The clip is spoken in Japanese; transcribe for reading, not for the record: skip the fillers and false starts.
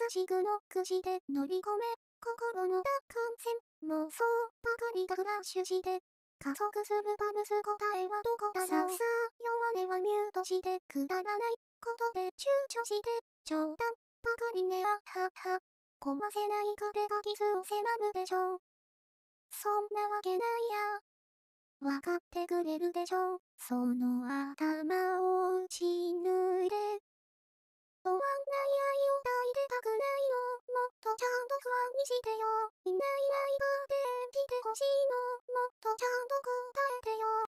しくノックして乗り込め。心の奪還戦、妄想ばかりがフラッシュして。加速するパルス答えはどこだろう。さあさあ、弱音はミュートして。くだらないことで躊躇して。冗談ばかりね、あはは。壊せない壁が傷を迫るでしょう。そんなわけないや。わかってくれるでしょう。その頭を打ち抜いて。終わんない愛を抱いてたくないの。もっとちゃんと不安にしてよ。いないライバーで演じてほしいの。もっとちゃんと答えてよ。